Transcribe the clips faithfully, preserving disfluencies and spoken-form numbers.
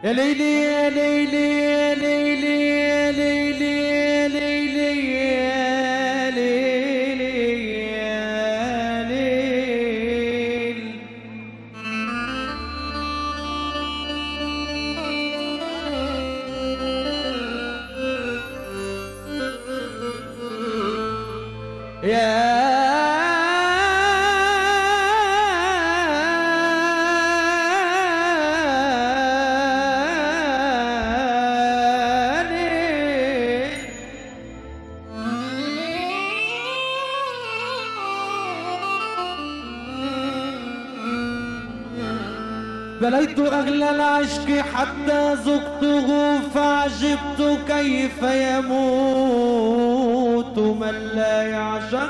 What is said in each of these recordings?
يا ليلي يا ليلي يا ليلي يا ليلي يا ليلي يا ليلي يا ليل. يا بليت أغلى العشق حتى ذقته فعجبت كيف يموت من لا يعشق.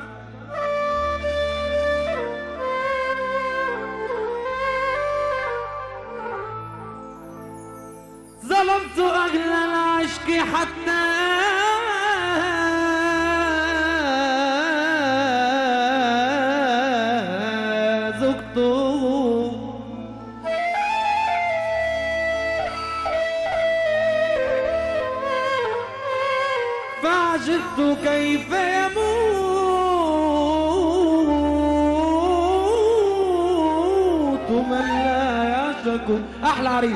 ظلمت أغلى العشق حتى ذقته فعجبت كيف يموت من لا يعشق. أحلى عريس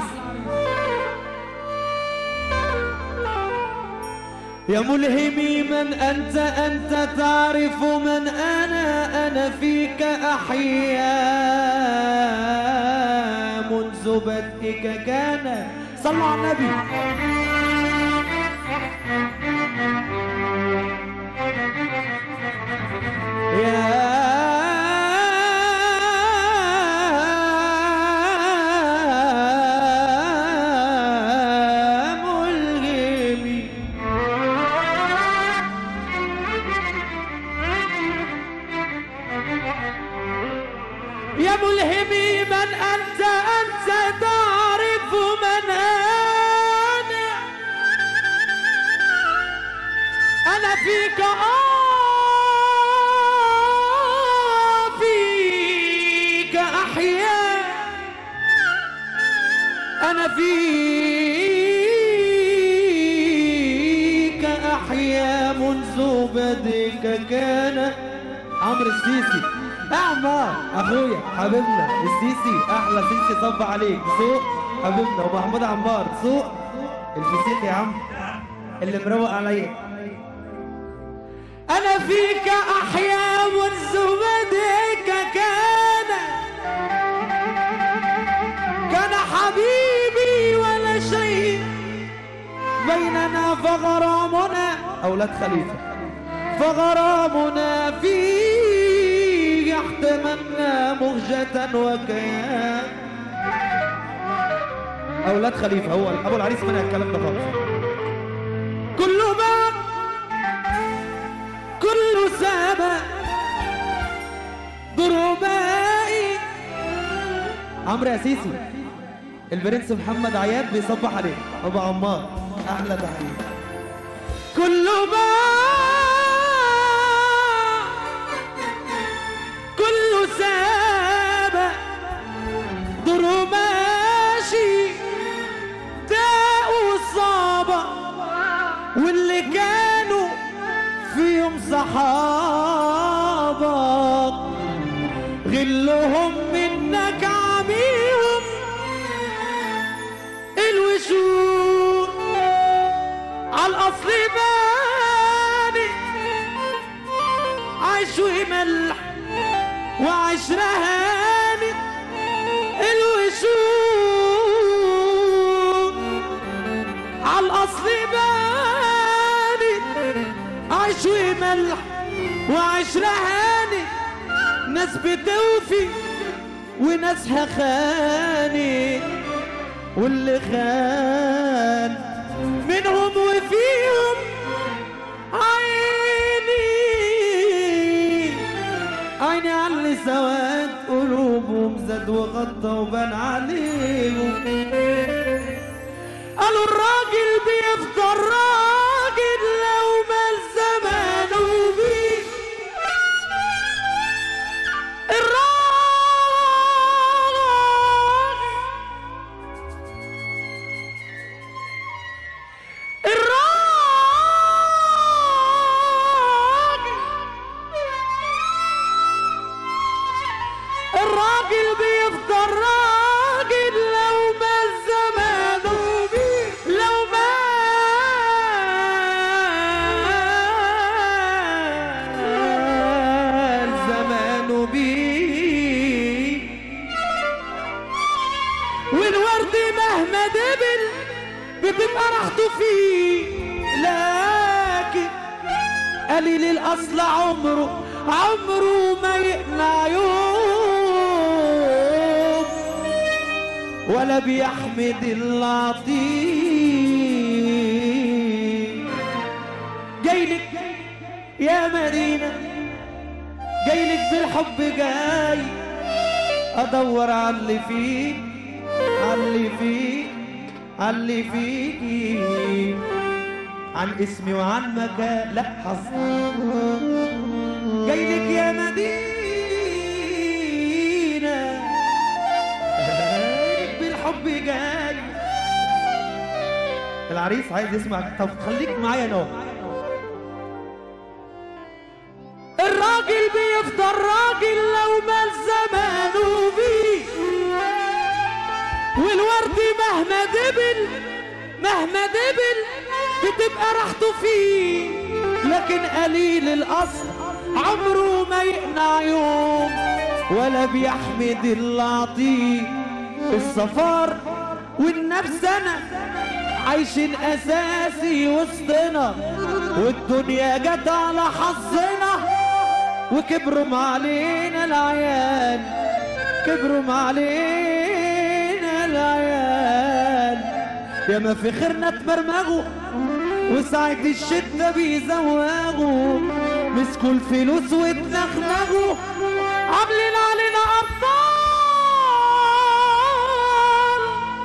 يا ملهمي من أنت أنت تعرف من أنا أنا فيك أحيا منذ بدئك كان. صلوا على النبي. يا ملهمي يا ملهمي من أنت أنت تعرف من أنا أنا فيك آه فيك أحيا أنا فيك أحيا منذ بدئك كان. عمرو السيسي أعمى أخويا حبيبنا السيسي، أحلى سيسي صب عليك سوق حبيبنا. ومحمود عمار سوق الفسيخ يا عم اللي مروق عليا. أنا فيك أحيا منذ بدئك كان كان حبيبي ولا شيء بيننا فغرامنا أولاد خليفة فغرامنا فيه احتملنا مهجة وكيان. أولاد خليفة هو أبو العريس منع الكلام ده خالص. كل ما كل سابق ضربائي. عمرو يا سيسي البرنس محمد عياد بيصبح عليك. أبو عمار أحلى تحية. كل ما كل سابق ضرماشي داء وصابة واللي كانوا فيهم صحابك غلهم منك عميهم الوشوق عالأصل باني عيش وملح وعيش رهاني الوشوق عالأصل باني عيش وملح وعيش رهاني. ناس بتوفي وناسها خاني واللي خان منهم وفيهم عيني عيني على سواد قلوبهم زاد وغطى وبان عليهم. قالوا الراجل بيفضل راجل لو مال زمانه بيه. الراجل الراجل بيفضل راجل لو ما الزمان بيه، لو ما الزمان بيه. والورد مهما دبل بتبقى راحته فيه، لكن قليل الاصل عمره عمره ما يقنع يوم، ولا بيحمد اللطيف. جايلك يا مدينة، جايلك بالحب، جاي ادور على اللي فيك، على اللي فيك، على اللي فيك، عن اسمي وعن مكان. لا حظ جايلك يا مدينة، جايلك بالحب، جاي. العريس عايز يسمع. طب خليك معايا نوع. الراجل بيفضل راجل لو ما الزمان بيه، والورد مهما دبل مهما دبل بتبقى راحته فيه، لكن قليل الاصل عمره ما يقنع يوم، ولا بيحمد اللطيف. السفر والنفس انا عايشين اساسي وسطنا، والدنيا جت على حظنا، وكبروا علينا العيال، كبروا علينا العيال. يا ما في خيرنا تمرمغوا، وساعة الشدة بيزوغوا، مسكوا الفلوس واتنغنغوا، عاملين علينا أبطال،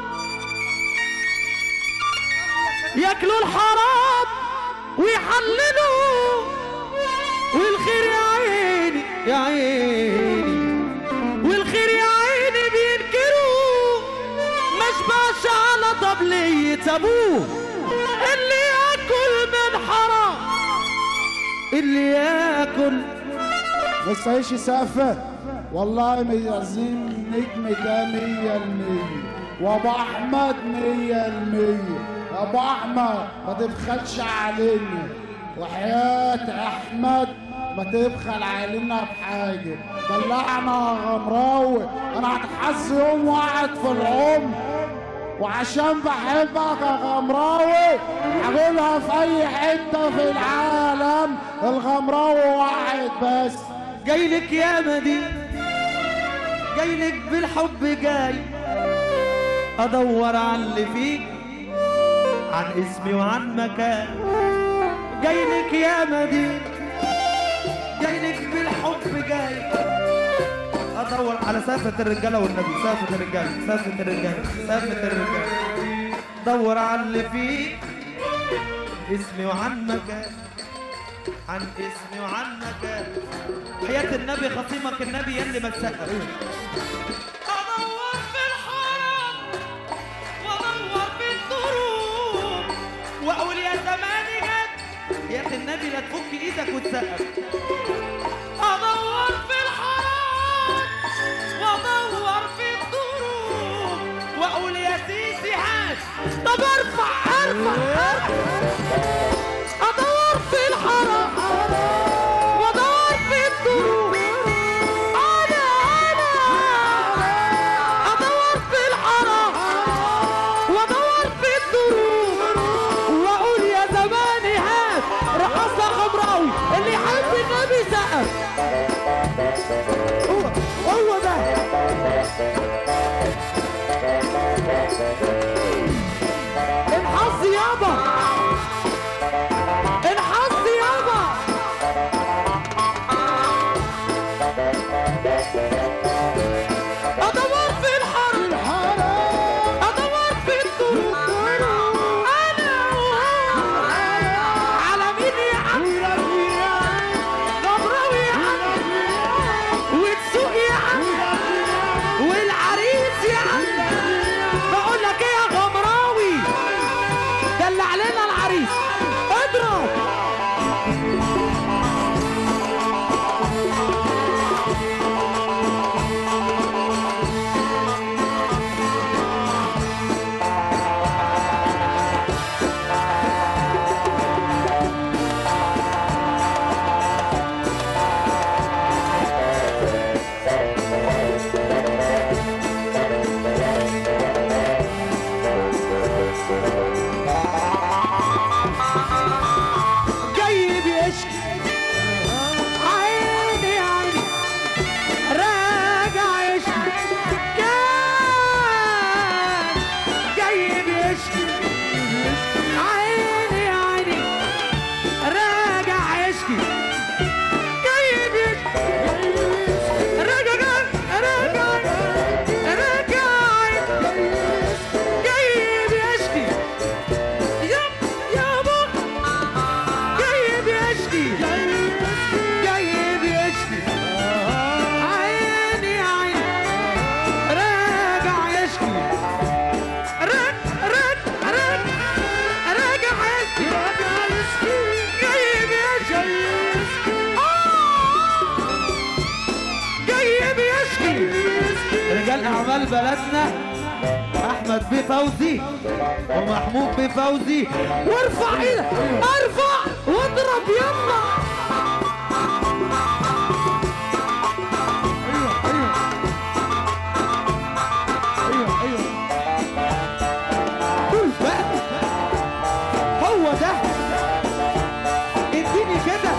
ياكلوا الحرام ويحللوا، والخير يا عيني يا عيني، والخير يا عيني بينكروا، مشبعش على طبلية أبوه، اللي ياكل من حرام، اللي ياكل. بس عيش سقفة والله ميزين نجم ده مية المية، وابو احمد مية المية. ابو احمد ما تبخلش علينا، وحياة احمد ما تبخل علينا بحاجة. دلعنا يا غمراوي، انا هتحس يوم واحد في العمر، وعشان بحبك يا غمراوي هقولها في اي حتة في العالم، الغمراوي واحد بس. جايلك يا مدينة، جايلك بالحب، جاي ادور على اللي فيك، عن اسمي وعن مكان. جايلك يا مدينة، جايلك بالحب، جاي ادور على سافة الرجالة والنبي، سافة الرجالة، سافة الرجالة، سافة الرجالة. دور على اللي فيك، اسمي وعن مكان، عن اسمي وعن مكان. حياة النبي خصيمك النبي يلي ما تسقف. ادور في الحرم وادور في الدروب، واقول يا زماني جد، حياة النبي لا تفك ايدك وتسقف. ادور في الحرم وادور في الدروب، واقول يا سيسي هات. طب ارفع ارفع ارفع. ادور في الحرم وادور في الدروب، انا انا ادور في الحرم وادور في الدروب، واقول يا زماني هات. رقصة غمراوي اللي يحب النبي سقف. هو هو ده الحظ يابا، الحظ يابا. ادور في الحرم ادور في الدروب، انا على مين يا عم؟ غمراوي يا عم، وتسوق يا عم، والعريس يا عم. بقول لك ايه بلدنا احمد بيه فوزي ومحمود بيه فوزي. وارفع ايدك، ارفع واضرب يلا. ايوه ايوه ايوه قول بقى، هو ده، اديني كده.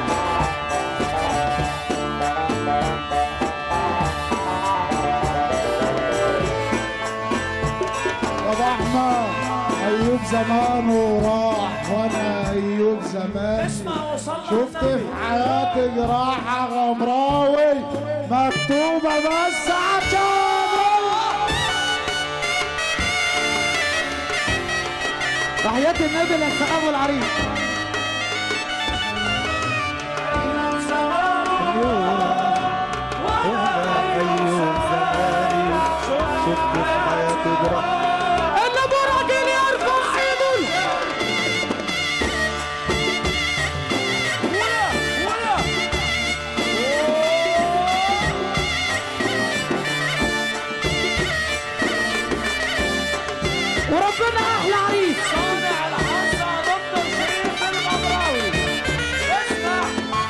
احمد ايوب زمانه راح وانا ايوب زمان شفت في حياتي جراحة غمراوي مكتوبة بس عشان تحيات النبي للسقام والعريس. ايوب زماني شفت في حياتي جراحة. وربنا احلى عريس صانع الحظ دكتور شريف الغمراوي. اسمع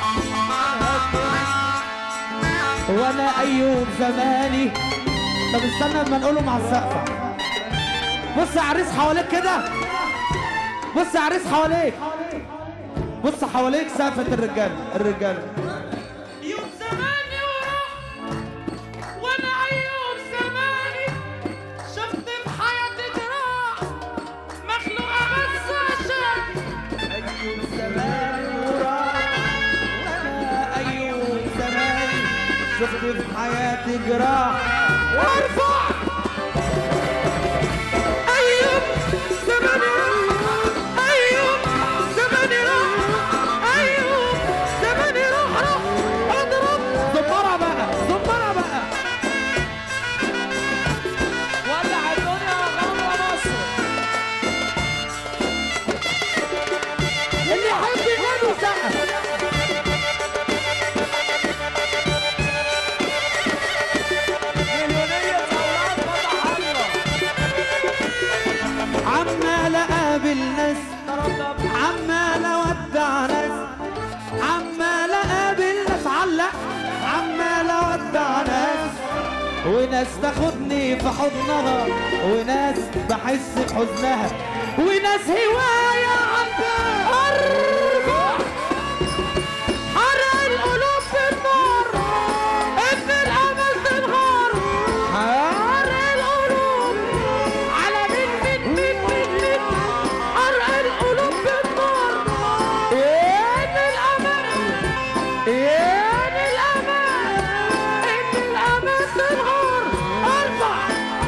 وانا ايوب زماني. طب استنى لما نقوله مع السقفه. بص يا عريس حواليك كده، بص يا عريس حواليك، بص حواليك سقفه الرجاله الرجاله. ايوب زماني وراح وانا ايوب زماني شفت في حياتي جراح مخلوقه بس عشان ايوب زماني وراح وانا ايوب زماني شفت في حياتي جراح. وارفع ايوب زماني ايوب زماني ايوب زماني روح روح اضرب زمرة بقى زمرة بقى. ولع الدنيا غمرة مصر. اللي يحب يغني سقف. مليونية أولاد فتح الله. عمال اقابل ناس، عمال اودع ناس، عمال اقابل ناس، علق عمال اودع ناس، وناس تاخدني في حضنها، وناس بحس بحزنها، وناس هواية عندها. ارجع حرق القلوب بالنار، ان الامل تنهار. حرق القلوب على مين مين مين مين مين، حرق القلوب بالنار. ان الامل ان الامل ان الامل تنهار. ارفع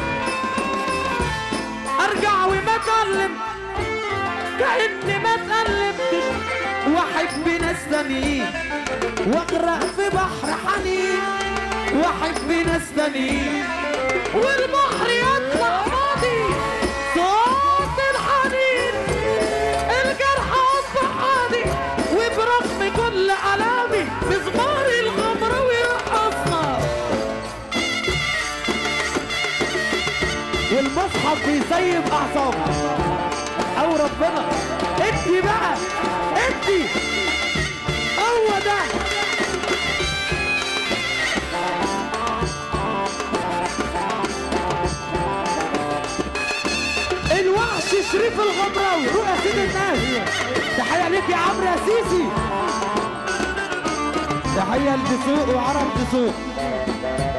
ارجع وما اتكلم كأني ما اتقلبتش، واحب ناس تانيين واغرق في بحر حنين، واحب ناس تانيين والبحر يطلع فاضي. صوت الحنين الجرح اصبح عادي، وبرغم كل الامي مزمار الغمراوي رقصنا، والمصحف بيسيب اعصابنا. او ربنا ادي بقى ادي، هو ده. الوحش شريف الغمراوي، روح يا سيد الناس. تحية ليك يا عمرو يا سيسي، تحية لدسوق وعرب دسوق.